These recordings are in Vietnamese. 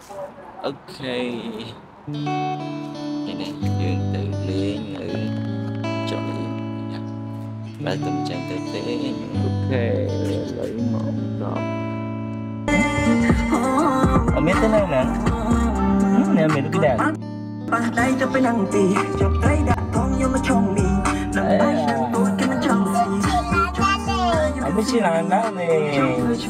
Ok, cái này dương tự liên ngữ chọn ba tuần trang tự tế. Ok, lấy một gọt ở mấy tên này nè. Nè mình được cái đàn. Đây cho phải năng gì chọc tay đã con yêu mà trong đi làm bay sang tôi cái nó trong gì ở bên trên là nó này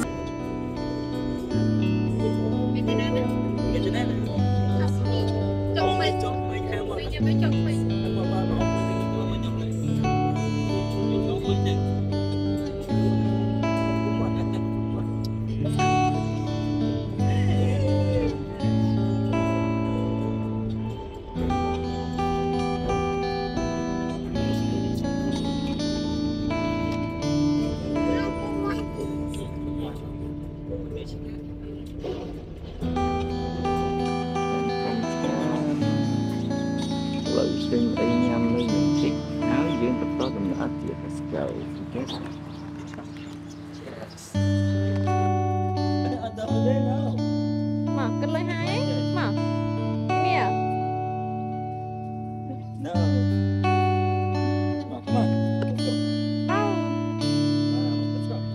lời xuyên y nhâm với những chiếc áo dưỡng tập tốt trong nhỏ thì let's go together. Mà cất lấy hai ấy mà cái à No. Come on. Let's go. Let's go.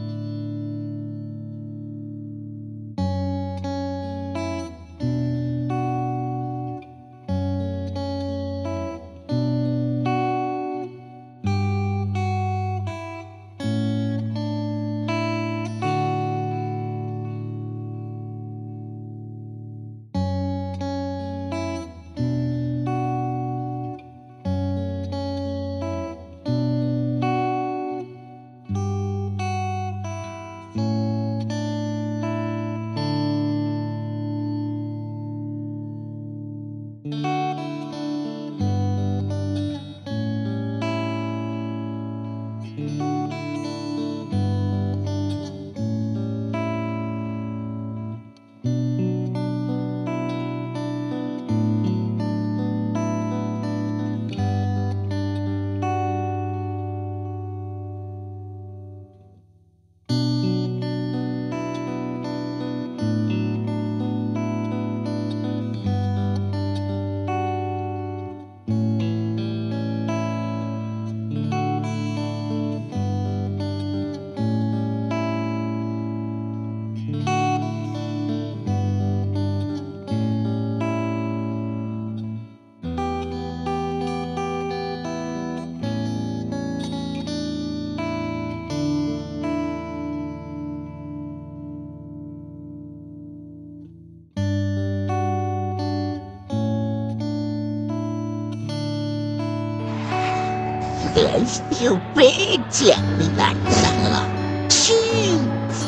There's still big jelly like that. Cheese.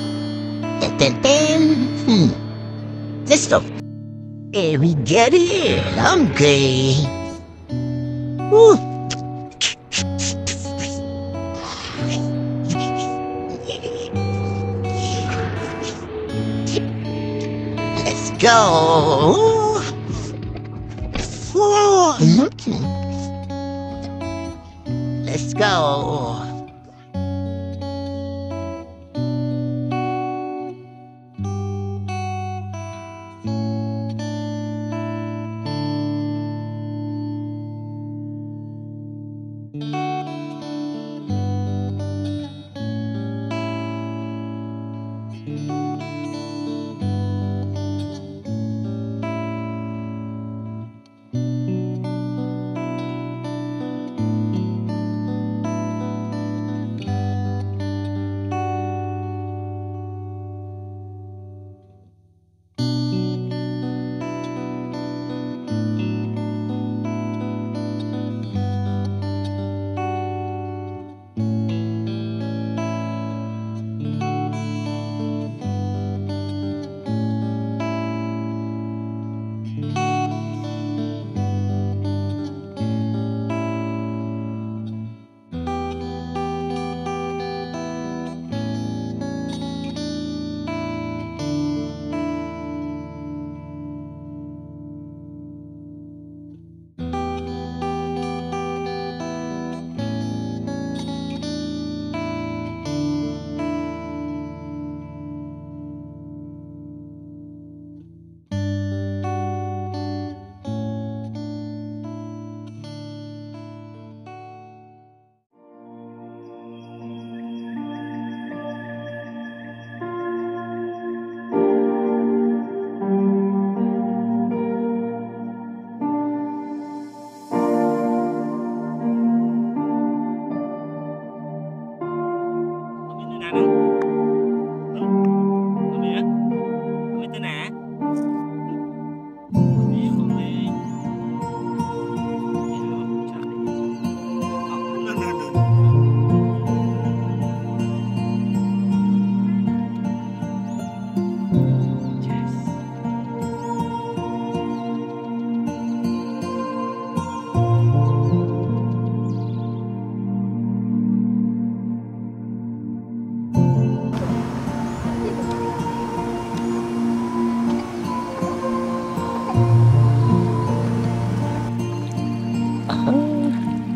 Let's go. Hey, we get it. I'm gay. Woo. Let's go. Let's go.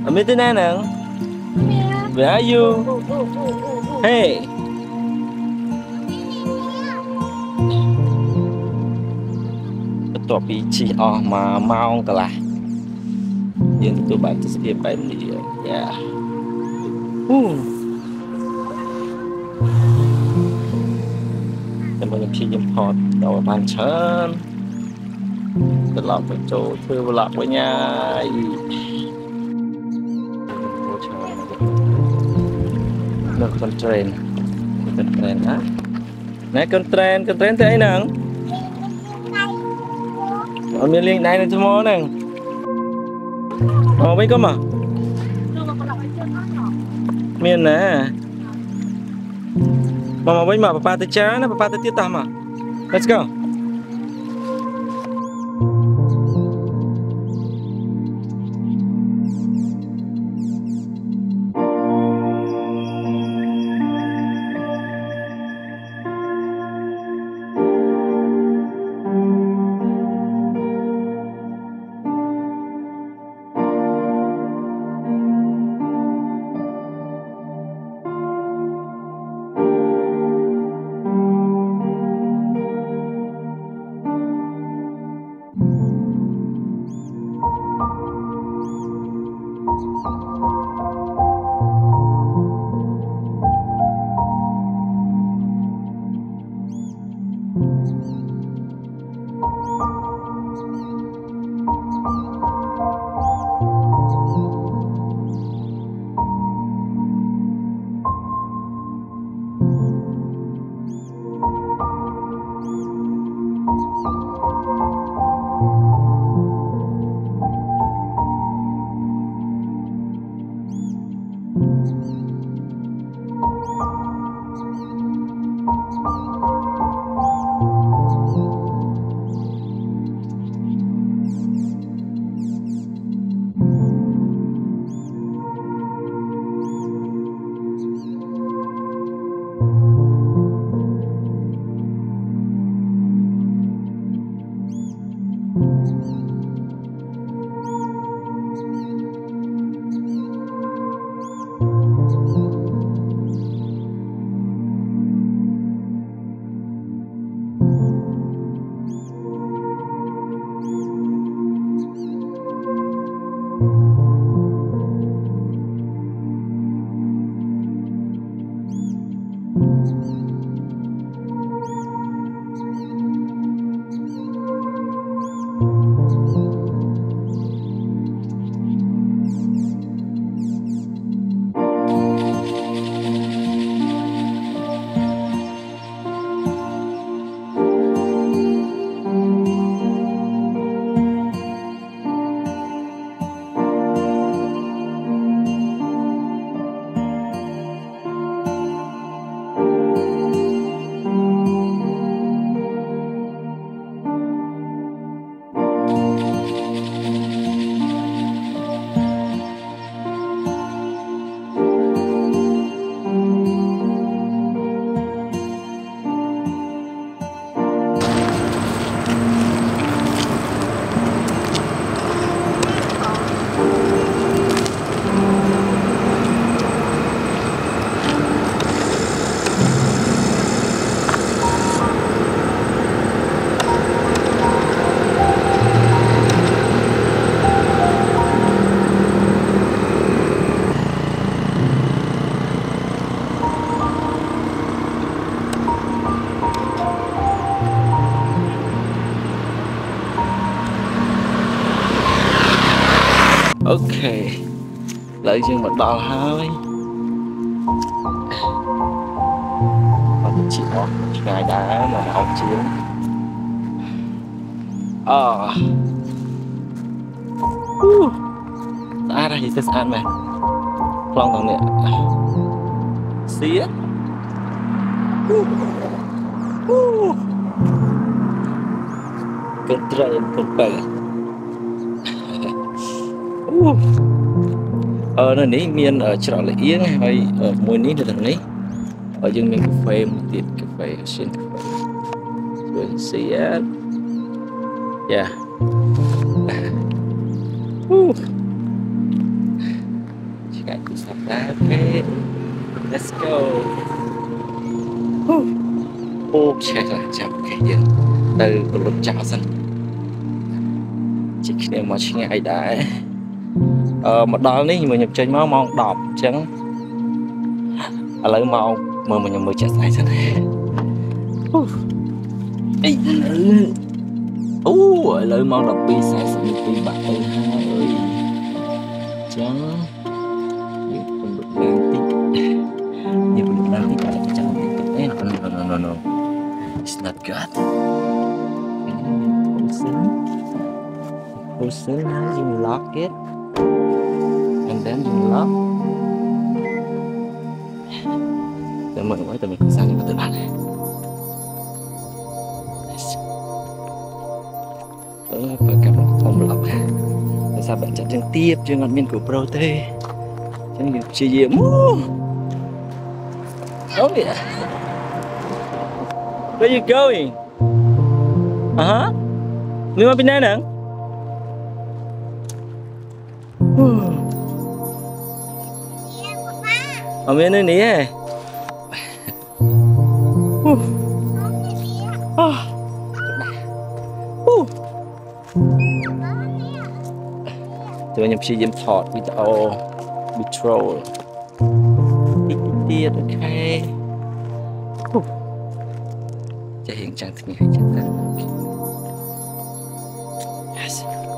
Ambil tu nang. Where are you? Hey. Betul pici mau kalah. Yang tu baca setiap dia. Ya. Em ơi khi nhầm hot đầu bàn chân thật lòng với chỗ thư lạc với nhà được con train á nãy con train thế nào ở miền liên này này cho nè mấy có mà miền nè Mama với mà papa tới chá papa tới tiết tam à. Let's go. Ok lấy dương một đo hơi còn chị nó ngày đá mà học chiến đã ra gì thế ăn mày long thằng này xía cái train không phải nơi này miền ở chợ lại yến hay ở mùa ní là thằng ấy ở dân miền cà phê một tiệm cà phê xuyên cà phê rồi xía Chạy từ sắp ra. Ok. Let's go. Ô chết rồi, chào cái gì từ lục chào sân chỉ khi mà chỉ nghe ai đã một đó này mình nhập trên máu mong đọc chẳng lấy màu mà mình mới chạy sai sân lấy màu đọc bi sai sân bi bạn ơi ơi chẳng nhiều phần được đang tích nhiều phần được đang tích là cái chẳng no it's not good Person you lock it and then you lock để mở với tụi mình sang những cái tự bạn này phải cảm ơn phòng lọc tại sao bạn chặt chân tiếp chưa ngọn miên của pro tê chân nghiệp chia diễm đúng vậy where you going ngươi mà bên đây nè ở bên đây nè tụi mình chỉ dám thọt video troll ít tiết okจะเห็นจังที่ให้จังกันyes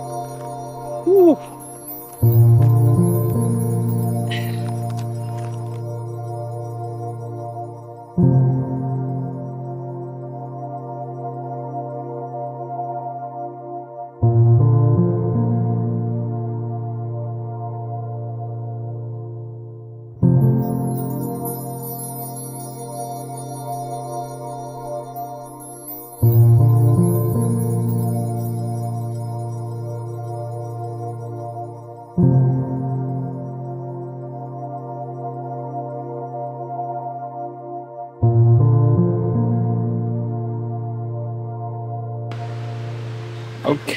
ok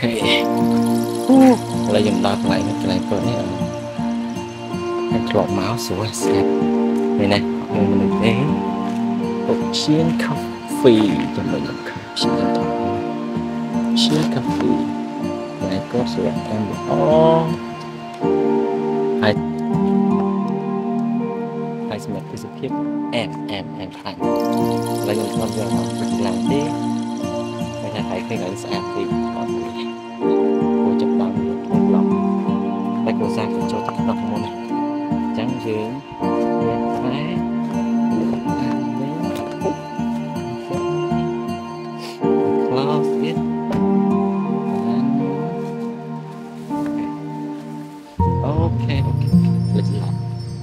là dùng đọc lại cái này có này cái lọ máu xuống sạch này này mình để chiên coffee cho mình làm chiên coffee này có sự em hai xem cái sự khiếp em thành là dùng con giờ nó làm đi hãy khi người sẽ thì có thể cô chấp bằng một lòng tay cô sang cho tất cả môn này trắng dưới phải close it okay let's lock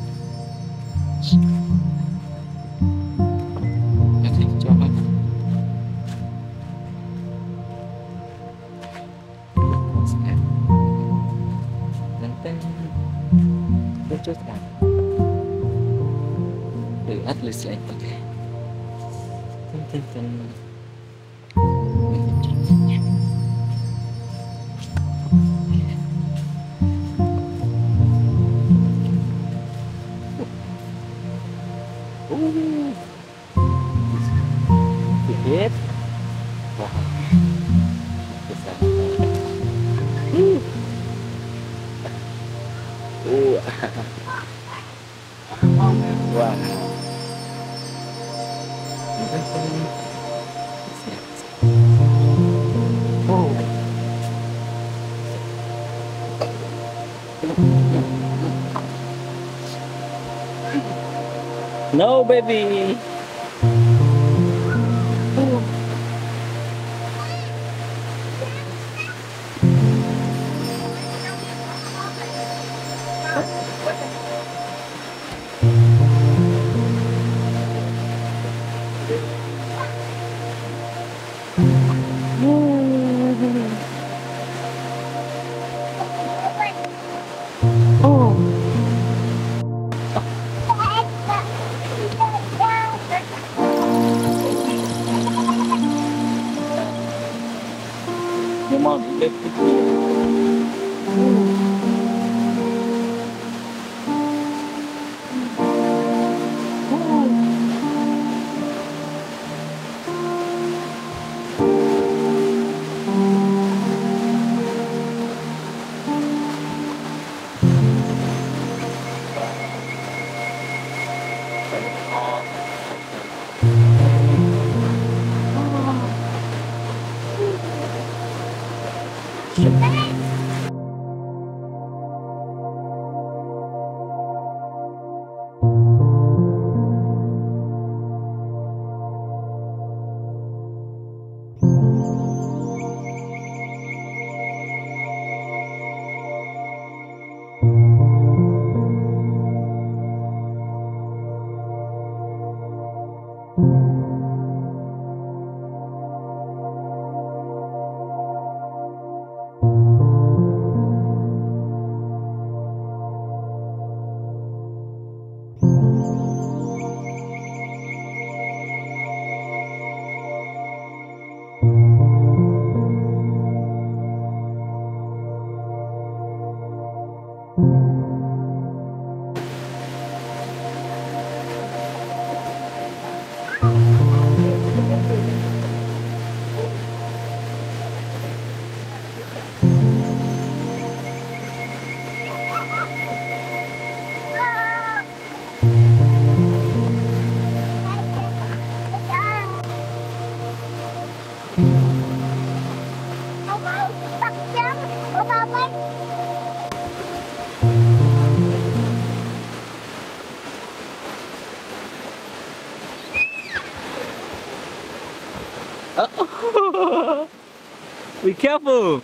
just that at least like okay hit wow wow no baby Mom, lift it. Be careful.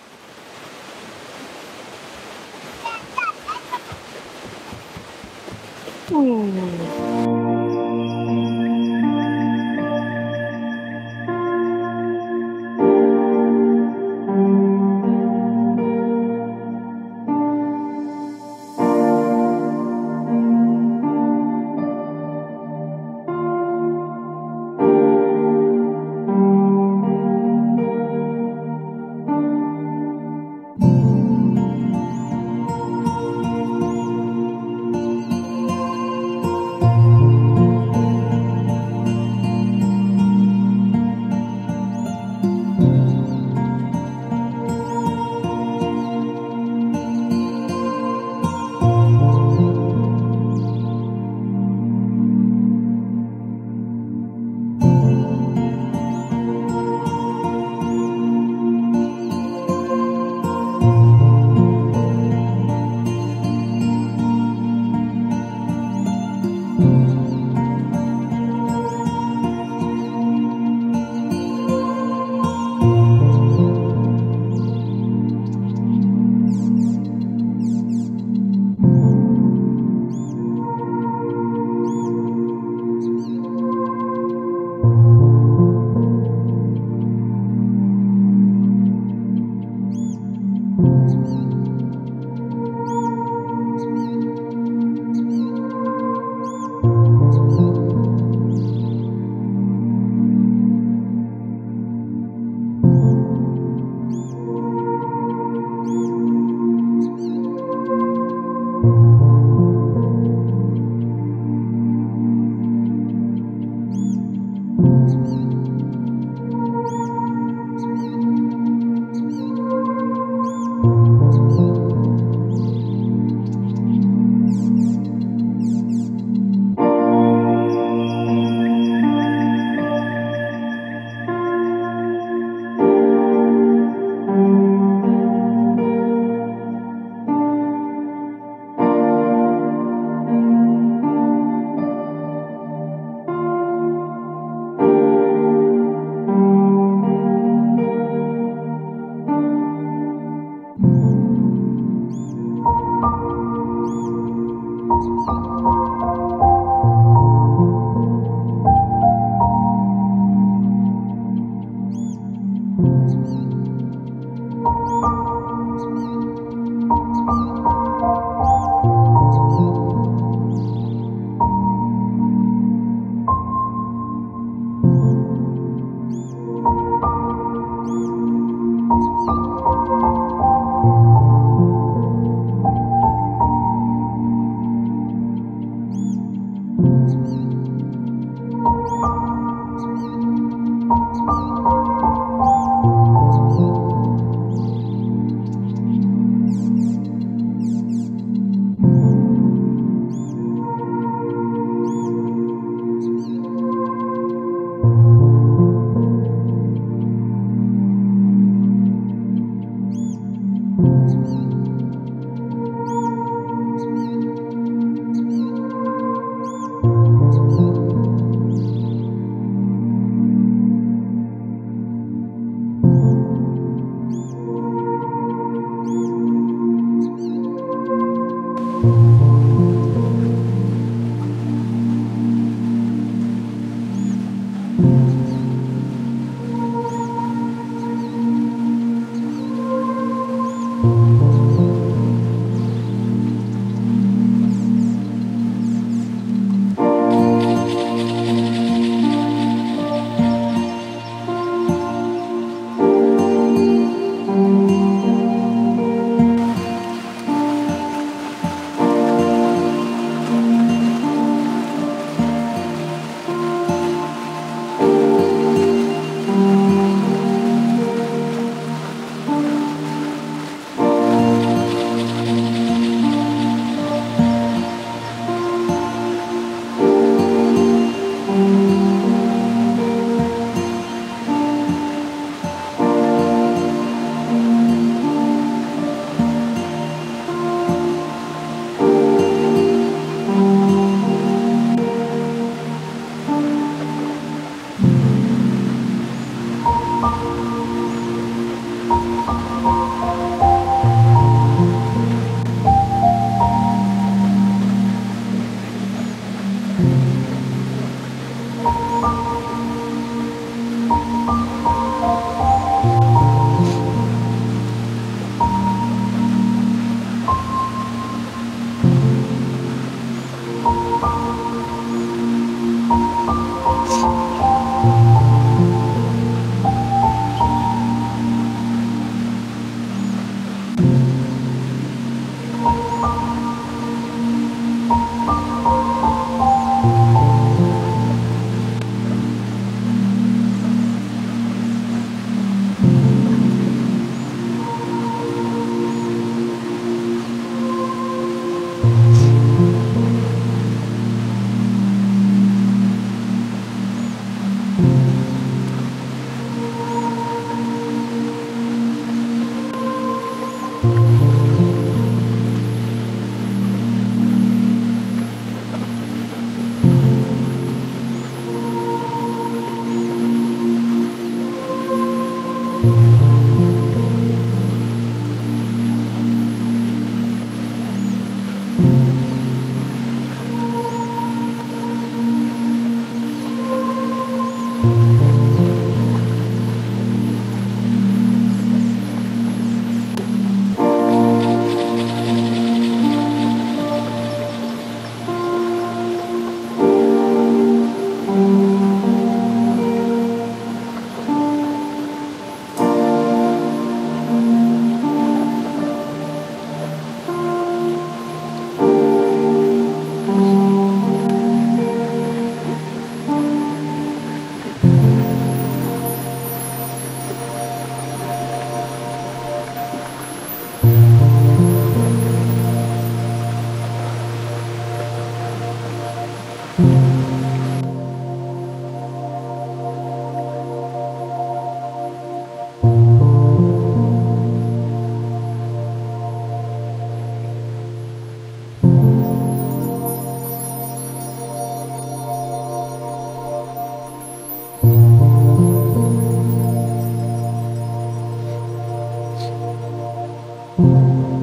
Thank